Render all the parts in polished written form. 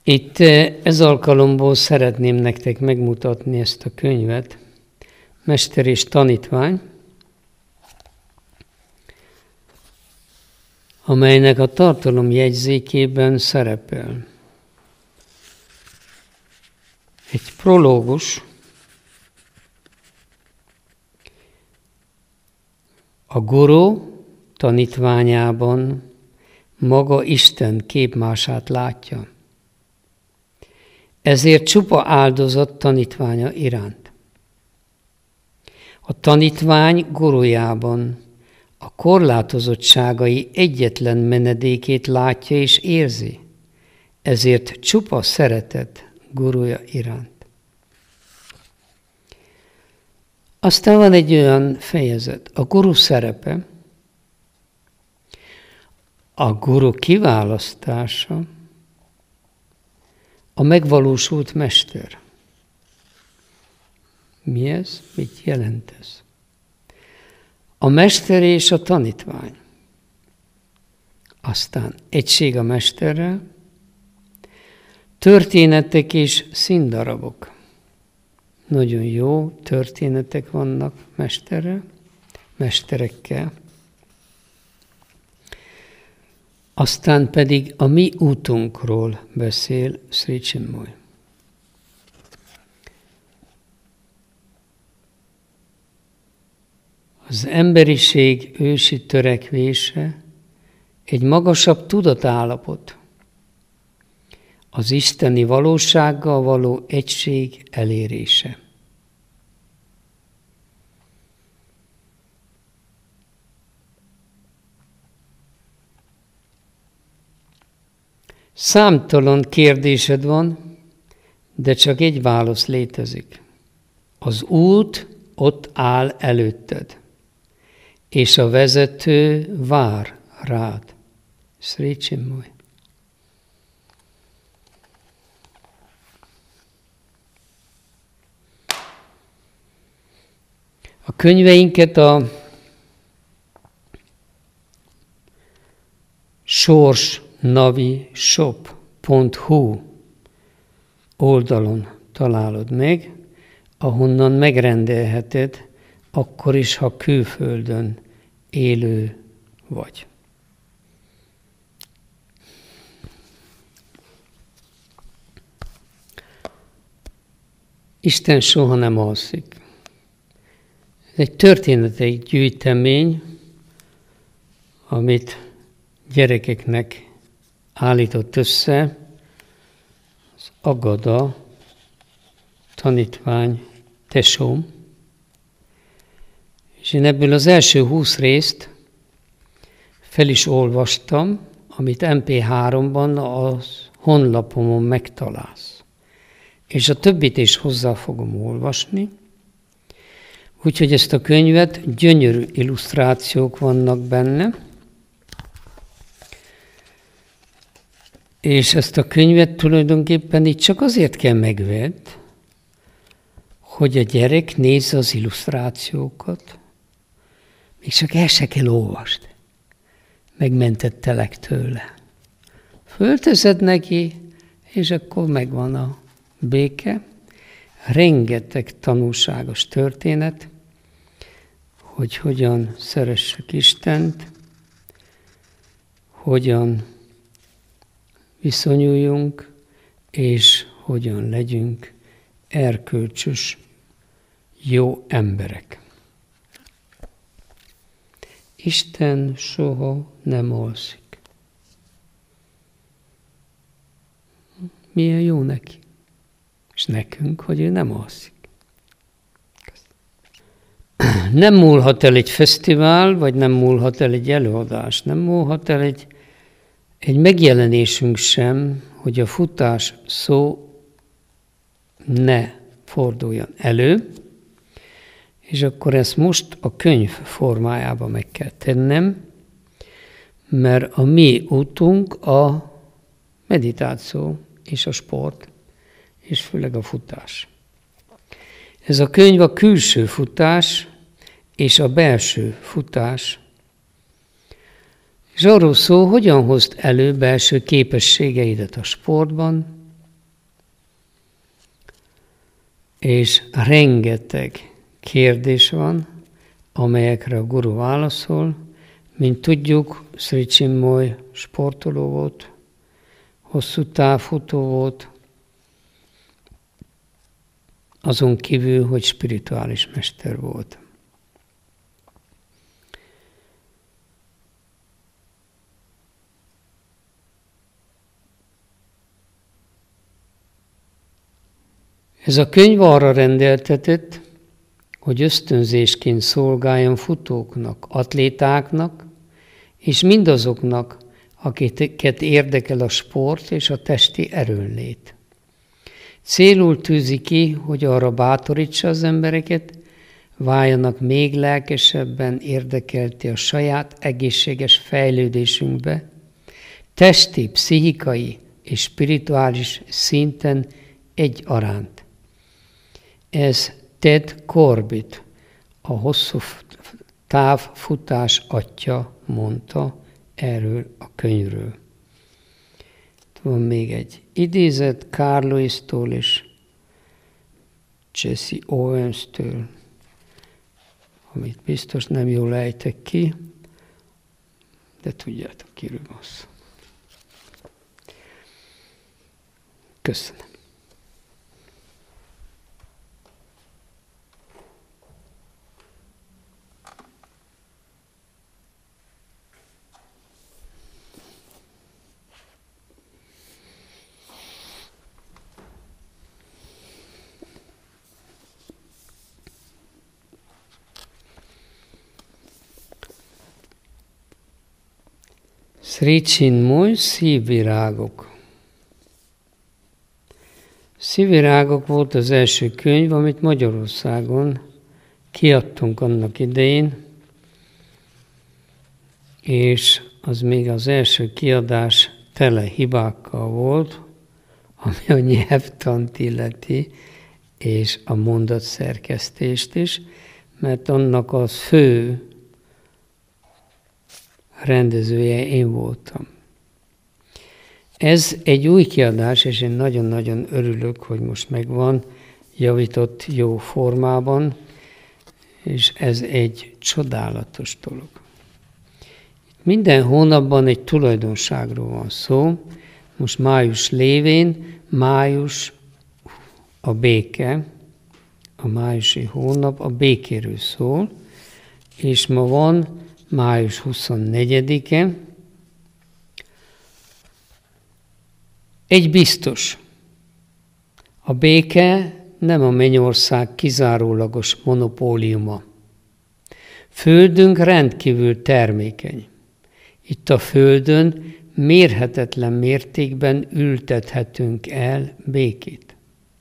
Itt ez alkalomból szeretném nektek megmutatni ezt a könyvet, Mester és tanítvány, amelynek a tartalomjegyzékében szerepel egy prológus, a guru tanítványában maga Isten képmását látja. Ezért csupa áldozat tanítványa iránt. A tanítvány gurujában a korlátozottságai egyetlen menedékét látja és érzi, ezért csupa szeretet guruja iránt. Aztán van egy olyan fejezet, a guru szerepe, a guru kiválasztása, a megvalósult mester. Mi ez? Mit jelent ez? A mester és a tanítvány. Aztán egység a mesterrel, történetek és színdarabok. Nagyon jó történetek vannak mesterekkel. Aztán pedig a mi útunkról beszél Sri Chinmoy. Az emberiség ősi törekvése egy magasabb tudatállapot, az isteni valósággal való egység elérése. Számtalan kérdésed van, de csak egy válasz létezik. Az út ott áll előtted, és a vezető vár rád. Sri Chinmoy. A könyveinket a sorsnavishop.hu oldalon találod meg, ahonnan megrendelheted, akkor is, ha külföldön élő vagy. Isten soha nem alszik. Ez egy történetek gyűjtemény, amit gyerekeknek állított össze az Agada tanítvány tesóm. És én ebből az első 20 részt fel is olvastam, amit MP3-ban az honlapomon megtalálsz. És a többit is hozzá fogom olvasni. Úgyhogy ezt a könyvet, gyönyörű illusztrációk vannak benne, és ezt a könyvet tulajdonképpen itt csak azért kell megvedd, hogy a gyerek nézze az illusztrációkat, még csak el se kell olvasd. Megmentettelek tőle. Fölteszed neki, és akkor megvan a béke. Rengeteg tanulságos történet, hogy hogyan szeressük Istent, hogyan viszonyuljunk, és hogyan legyünk erkölcsös, jó emberek. Isten soha nem alszik. Milyen jó neki. És nekünk, hogy ő nem alszik. Nem múlhat el egy fesztivál, vagy nem múlhat el egy előadás, nem múlhat el egy megjelenésünk sem, hogy a futás szó ne forduljon elő, és akkor ezt most a könyv formájában meg kell tennem, mert a mi útunk a meditáció és a sport, és főleg a futás. Ez a könyv a külső futás és a belső futás. És arról szól, hogyan hozd elő belső képességeidet a sportban, és rengeteg kérdés van, amelyekre a guru válaszol. Mint tudjuk, Sri Chinmoy sportoló volt, hosszú távfutó volt, azon kívül, hogy spirituális mester volt. Ez a könyv arra rendeltetett, hogy ösztönzésként szolgáljon futóknak, atlétáknak, és mindazoknak, akiket érdekel a sport és a testi erőnlét. Célul tűzi ki, hogy arra bátorítsa az embereket, váljanak még lelkesebben érdekelté a saját egészséges fejlődésünkbe, testi, pszichikai és spirituális szinten egyaránt. Ez Ted Corbett, a hosszú távfutás atya mondta erről a könyvről. Van még egy idézet Carl Lewis-től és Jesse Owens-től, amit biztos nem jól ejtek ki, de tudjátok, kiről van szó. Köszönöm. Sri Chinmoy szívvirágok. Szívvirágok volt az első könyv, amit Magyarországon kiadtunk annak idején, és az még az első kiadás tele hibákkal volt, ami a nyelvtant illeti, és a mondatszerkesztést is, mert annak a fő rendezője én voltam. Ez egy új kiadás, és én nagyon-nagyon örülök, hogy most megvan, javított jó formában, és ez egy csodálatos dolog. Minden hónapban egy tulajdonságról van szó. Most május lévén, május a béke, a májusi hónap a békéről szól, és ma van május 24-e. Egy biztos, a béke nem a mennyország kizárólagos monopóliuma. Földünk rendkívül termékeny. Itt a Földön mérhetetlen mértékben ültethetünk el békét.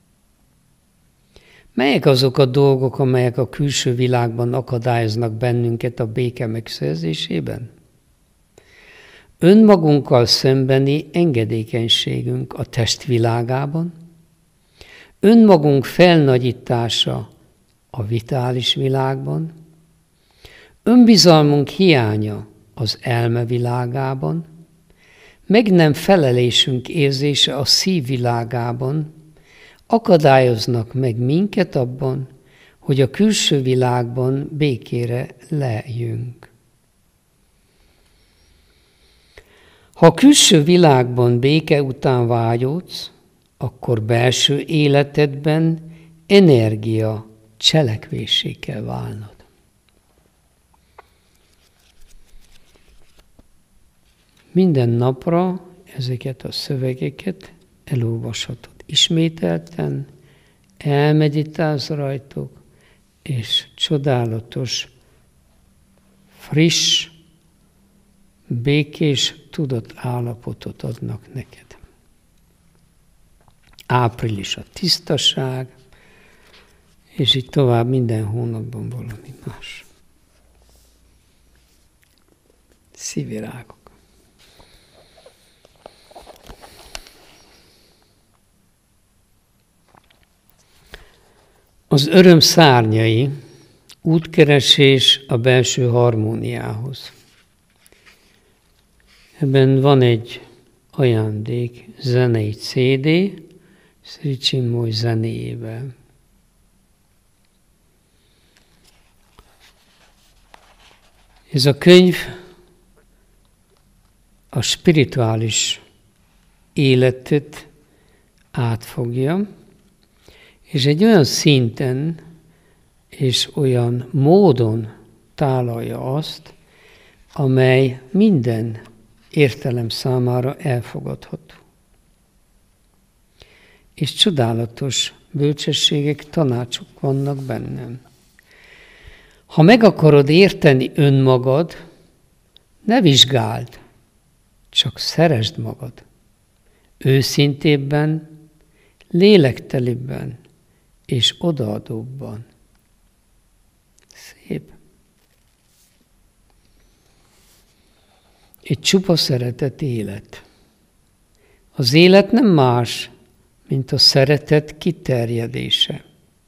Melyek azok a dolgok, amelyek a külső világban akadályoznak bennünket a béke megszerzésében? Önmagunkkal szembeni engedékenységünk a testvilágában, önmagunk felnagyítása a vitális világban, önbizalmunk hiánya az elmevilágában, meg nem felelésünk érzése a szívvilágában, akadályoznak meg minket abban, hogy a külső világban békére lejjünk. Ha a külső világban béke után vágyódsz, akkor belső életedben energia cselekvéssé kell válnod. Minden napra ezeket a szövegeket elolvashatod ismételten, elmeditálsz rajtuk, és csodálatos, friss, békés tudatállapotot adnak neked. Április a tisztaság, és így tovább minden hónapban valami más. Szívvirágok. Az öröm szárnyai, útkeresés a belső harmóniához. Ebben van egy ajándék, zenei CD, Sri Chinmoy zenéjével. Ez a könyv a spirituális életet átfogja, és egy olyan szinten és olyan módon tálalja azt, amely minden értelem számára elfogadható. És csodálatos bölcsességek, tanácsok vannak bennem. Ha meg akarod érteni önmagad, ne vizsgáld, csak szeresd magad. Őszintébben, lélektelibben és odaadóbban. Szép. Egy csupa szeretet élet. Az élet nem más, mint a szeretet kiterjedése.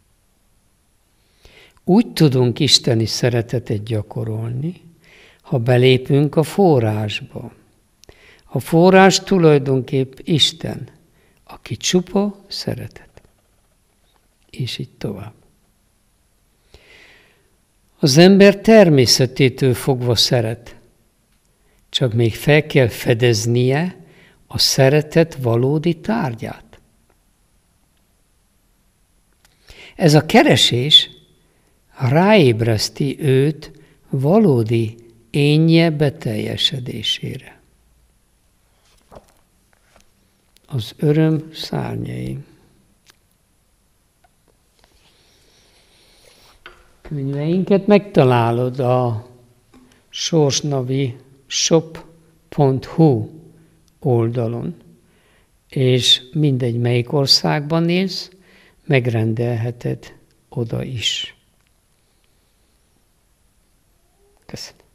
Úgy tudunk isteni szeretetet gyakorolni, ha belépünk a forrásba. A forrás tulajdonképp Isten, aki csupa szeretet. És így tovább. Az ember természetétől fogva szeret, csak még fel kell fedeznie a szeretet valódi tárgyát. Ez a keresés ráébreszti őt valódi énje beteljesedésére. Az öröm szárnyai. Könyveinket megtalálod a sorsnavi shop.hu oldalon, és mindegy melyik országban élsz, megrendelheted oda is. Köszönöm.